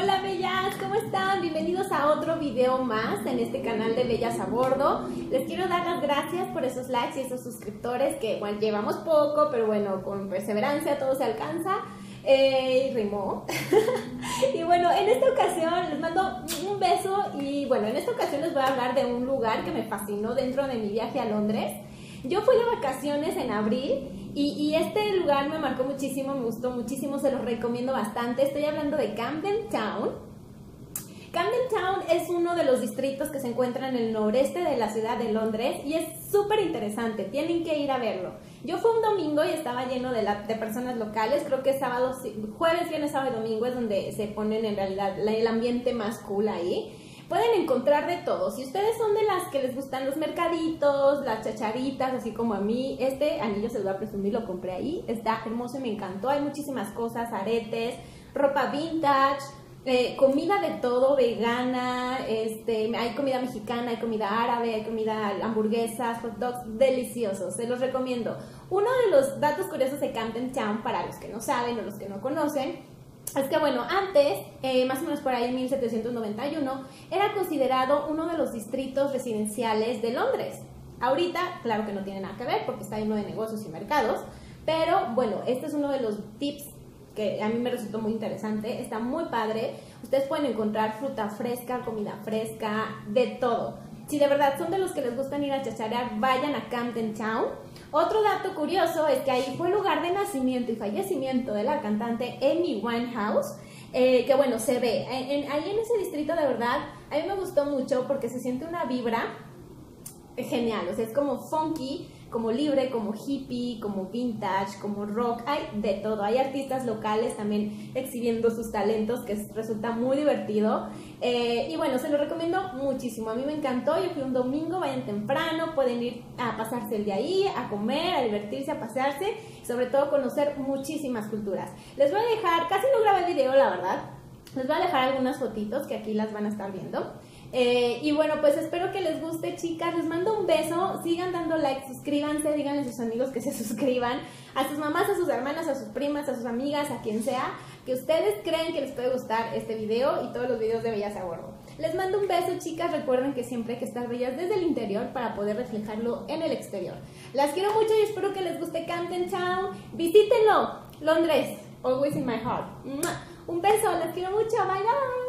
Hola bellas, ¿cómo están? Bienvenidos a otro video más en este canal de Bellas a Bordo. Les quiero dar las gracias por esos likes y esos suscriptores que bueno, llevamos poco, pero bueno, con perseverancia todo se alcanza. Rimó. Y bueno, en esta ocasión les mando un beso y bueno, en esta ocasión les voy a hablar de un lugar que me fascinó dentro de mi viaje a Londres. Yo fui de vacaciones en abril y este lugar me marcó muchísimo, me gustó muchísimo, se los recomiendo bastante. Estoy hablando de Camden Town. Camden Town es uno de los distritos que se encuentra en el noreste de la ciudad de Londres y es súper interesante, tienen que ir a verlo. Yo fui un domingo y estaba lleno de personas locales, creo que sábado, jueves, viernes, sábado y domingo es donde se ponen en realidad el ambiente más cool ahí. Pueden encontrar de todo. Si ustedes son de las que les gustan los mercaditos, las chacharitas, así como a mí, este anillo se lo voy a presumir, lo compré ahí, está hermoso y me encantó. Hay muchísimas cosas, aretes, ropa vintage, comida de todo, vegana, hay comida mexicana, hay comida árabe, hay comida hamburguesas, hot dogs, deliciosos, se los recomiendo. Uno de los datos curiosos de Camden Town, para los que no saben o los que no conocen, es que bueno, antes, más o menos por ahí en 1791, era considerado uno de los distritos residenciales de Londres. Ahorita, claro que no tiene nada que ver porque está lleno de negocios y mercados, pero bueno, este es uno de los tips que a mí me resultó muy interesante, está muy padre. Ustedes pueden encontrar fruta fresca, comida fresca, de todo. Si de verdad son de los que les gustan ir a chacharear, vayan a Camden Town. Otro dato curioso es que ahí fue el lugar de nacimiento y fallecimiento de la cantante Amy Winehouse, que bueno, se ve. Ahí en ese distrito de verdad, a mí me gustó mucho porque se siente una vibra genial, o sea, es como funky, como libre, como hippie, como vintage, como rock, hay de todo. Hay artistas locales también exhibiendo sus talentos, que resulta muy divertido. Y bueno, se lo recomiendo muchísimo. A mí me encantó, yo fui un domingo, vayan temprano, pueden ir a pasarse el día ahí, a comer, a divertirse, a pasearse, y sobre todo conocer muchísimas culturas. Les voy a dejar, casi no grabé video, la verdad, les voy a dejar algunas fotitos que aquí las van a estar viendo. Y bueno, pues espero que les guste, chicas. Les mando un beso, sigan dando like, suscríbanse, díganle a sus amigos que se suscriban, a sus mamás, a sus hermanas, a sus primas, a sus amigas, a quien sea, que ustedes creen que les puede gustar este video y todos los videos de Bellas a Bordo. Les mando un beso, chicas. Recuerden que siempre hay que estar bellas desde el interior para poder reflejarlo en el exterior. Las quiero mucho y espero que les guste Camden Town. Visítenlo, Londres, always in my heart. Un beso, les quiero mucho, bye bye.